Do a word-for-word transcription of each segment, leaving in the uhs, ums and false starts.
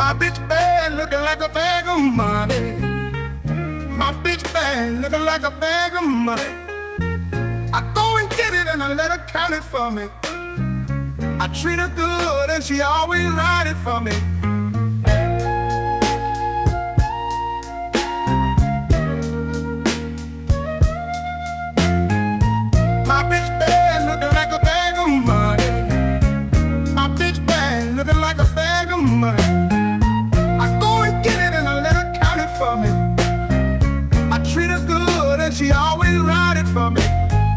My bitch bad, looking like a bag of money. My bitch bad, looking like a bag of money. I go and get it and I let her count it for me. I treat her good and she always ride it for me. My bitch bad, looking like a bag of money. My bitch bad, looking like a bag of money. I go and get it and I let her count it for me. I treat her good and she always ride it for me.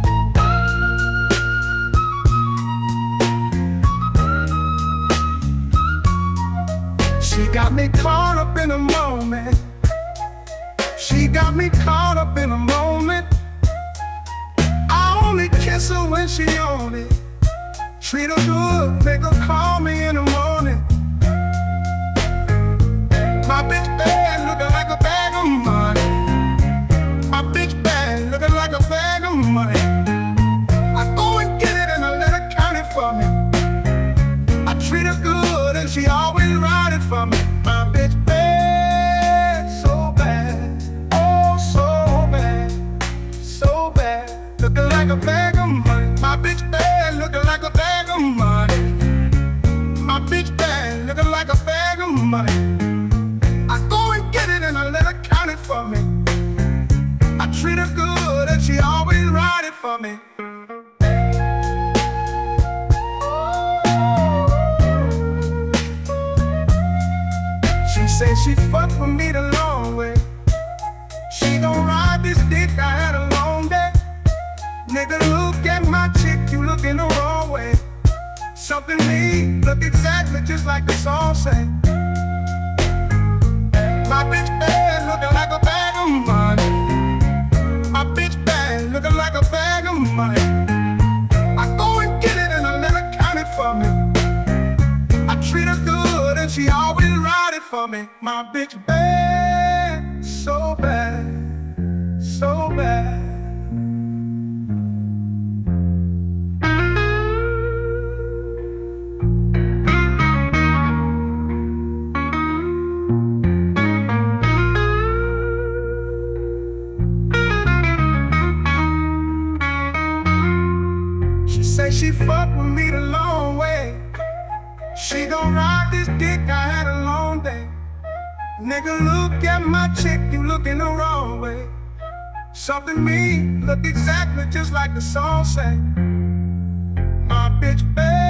She got me caught up in a moment. She got me caught up in a moment. I only kiss her when she on it. Treat her good, make her call me in the morning. My bitch bad, looking like a bag of money. My bitch bad, looking like a bag of money. I go and get it and I let her count it for me. I treat her good and she always ride it for me. My bitch bad, so bad, oh so bad, so bad, looking like a bag of money. My bitch bad, looking like a bag of money. My bitch bad, looking like a bag of money. I go and get it and I let her count it for me. I treat her good and she always ride it for me. She say she fuck with me the long way. She gon' ride this dick, I had a long day. Nigga, look at my chick, you looking the wrong way. Something me, look exactly just like the song say. My bitch bad, looking like a bag of money. My bitch bad, looking like a bag of money. I go and get it and I let her count it for me. I treat her good and she always ride it for me. My bitch bad, so bad, so bad. Say she fuck with me the long way. She gon' ride this dick, I had a long day. Nigga, look at my chick, you looking the wrong way. Something me, look exactly just like the song say. My bitch bad.